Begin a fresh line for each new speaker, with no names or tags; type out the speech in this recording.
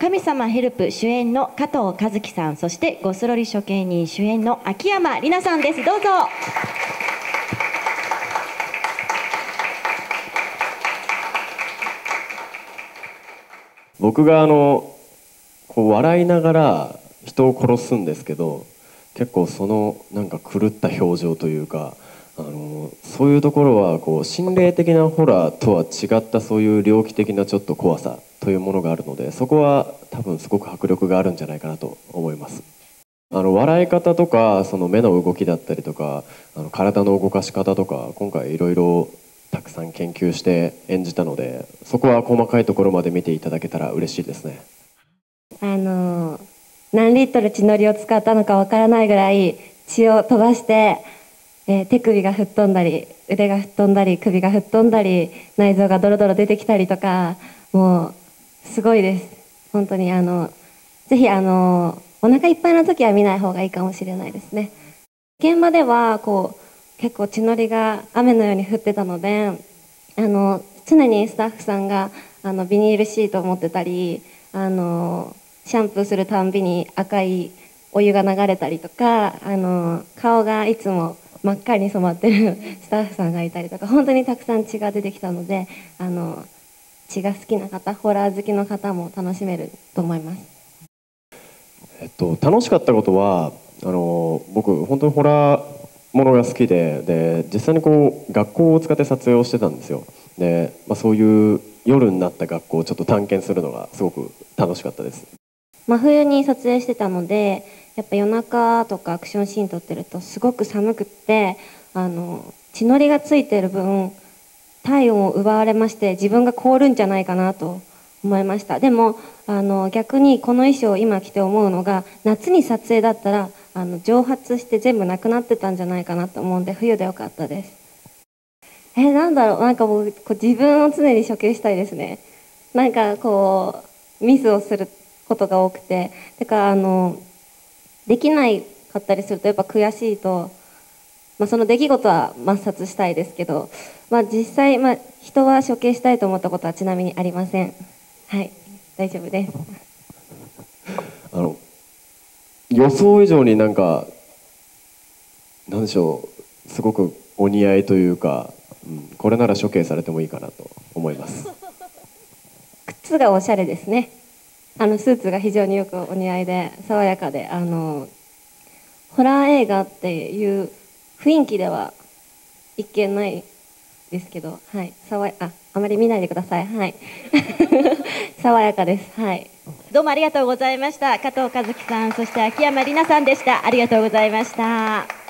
神様ヘルプ主演の加藤和樹さん、そしてゴスロリ処刑人主演の秋山里奈さんです。どうぞ。
僕がこう笑いながら人を殺すんですけど、結構そのなんか狂った表情というか、そういうところはこう心霊的なホラーとは違ったそういう猟奇的なちょっと怖さというものがあるので、そこは多分すごく迫力があるんじゃないかなと思います。笑い方とかその目の動きだったりとか体の動かし方とか今回いろいろたくさん研究して演じたので、そこは細かいところまで見ていただけたら嬉しいですね。
何リットル血のりを使ったのかわからないぐらい血を飛ばして、手首が吹っ飛んだり腕が吹っ飛んだり首が吹っ飛んだり内臓がドロドロ出てきたりとか、もうすごいです本当に。ぜひお腹いっぱいの時は見ない方がいいかもしれないですね。現場では結構血のりが雨のように降ってたので、常にスタッフさんがビニールシートを持ってたり、シャンプーするたんびに赤いお湯が流れたりとか、顔がいつも真っ赤に染まってるスタッフさんがいたりとか、本当にたくさん血が出てきたので、血が好きな方、ホラー好きの方も楽しめると思います。
楽しかったことは僕本当にホラーものが好きで実際にこう学校を使って撮影をしてたんですよ。で、そういう夜になった学校をちょっと探検するのがすごく楽しかったです。
真冬に撮影してたので、やっぱ夜中とかアクションシーン撮ってるとすごく寒くって、血のりがついてる分体温を奪われまして、自分が凍るんじゃないかなと思いました。でも逆にこの衣装を今着て思うのが、夏に撮影だったら蒸発して全部なくなってたんじゃないかなと思うんで、冬でよかったです。なんだろう、なんかもう自分を常に処刑したいですね。なんかミスをすることが多くて、だからできないかったりするとやっぱ悔しいと、その出来事は抹殺したいですけど、実際、人は処刑したいと思ったことはちなみにありません。はい、大丈夫です。
予想以上になんでしょう、すごくお似合いというか、これなら処刑されてもいいかなと思います。
靴がおしゃれですね。スーツが非常によくお似合いで爽やかで、ホラー映画っていう雰囲気では一見ないですけど、はい、あまり見ないでください。はい爽やかです。はい、
どうもありがとうございました。加藤和樹さん、そして秋山里奈さんでした。ありがとうございました。